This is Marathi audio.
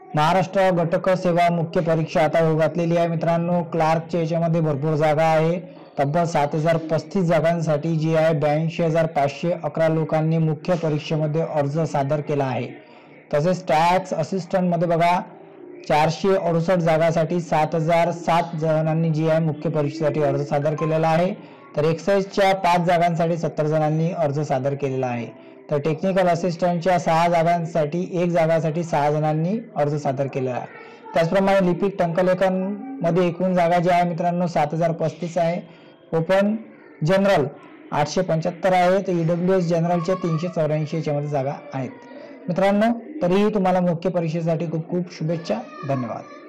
महाराष्ट्र घटक सेवा मुख्य परीक्षा आता होऊ घातलेली आहे मित्रांनो। क्लार्कच्या याच्यामध्ये भरपूर जागा आहे, तब्बल 7035 जागांसाठी जी आहे 82,511 लोकांनी मुख्य परीक्षेमध्ये अर्ज सादर केला आहे। तसेच टॅक्स असिस्टंट मध्ये बघा 468 जागांसाठी 7007 जणांनी जी आहे मुख्य परीक्षेसाठी अर्ज सादर केलेला आहे। तर एक्साइजच्या 5 जागांसाठी 70 जणांनी अर्ज सादर केलेला आहे। तर टेक्निकल असिस्टंटच्या 6 जागांसाठी 1 जागासाठी 6 जणांनी अर्ज सादर केलेला आहे। त्याचप्रमाणे लिपिक टंकलेखन मध्ये एकूण जागा जी आहे मित्रांनो 7035 आहे। ओपन जनरल 875 आहे, तर ईडब्ल्यूएस जनरलच्या 384 याच्यामध्ये जागा आहेत मित्रांनो। तरीही तुम्हाला मुख्य परीक्षेसाठी खूप खूप शुभेच्छा। धन्यवाद।